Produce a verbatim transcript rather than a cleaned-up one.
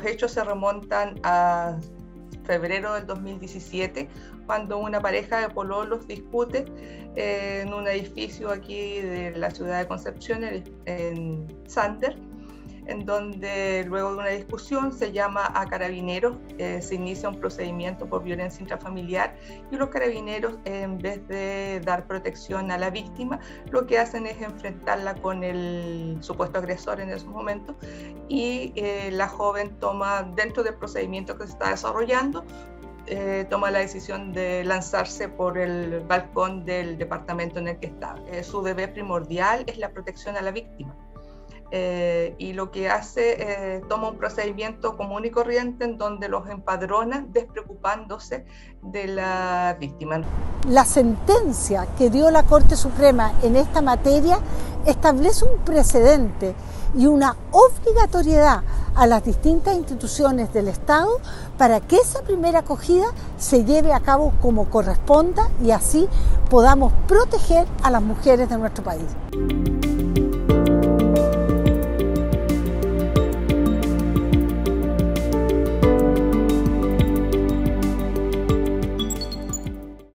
hechos se remontan a febrero del dos mil diecisiete, cuando una pareja de pololos discute eh, en un edificio aquí de la ciudad de Concepción, en Sander, en donde luego de una discusión se llama a carabineros, eh, se inicia un procedimiento por violencia intrafamiliar y los carabineros, en vez de dar protección a la víctima, lo que hacen es enfrentarla con el supuesto agresor en esos momentos, y eh, la joven toma, dentro del procedimiento que se está desarrollando, Eh, toma la decisión de lanzarse por el balcón del departamento en el que está. Eh, su deber primordial es la protección a la víctima. Eh, y lo que hace, eh, toma un procedimiento común y corriente en donde los empadrona despreocupándose de la víctima. La sentencia que dio la Corte Suprema en esta materia establece un precedente y una obligatoriedad a las distintas instituciones del Estado para que esa primera acogida se lleve a cabo como corresponda y así podamos proteger a las mujeres de nuestro país.